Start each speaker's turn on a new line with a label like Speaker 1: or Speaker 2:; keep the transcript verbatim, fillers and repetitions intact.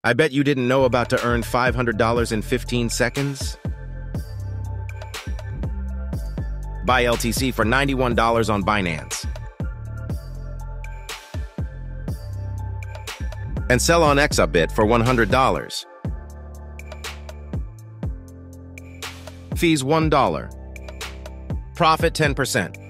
Speaker 1: I bet you didn't know about to earn five hundred dollars in fifteen seconds? Buy L T C for ninety-one dollars on Binance. And sell on Exabit for one hundred dollars. Fees one dollar. Profit ten percent.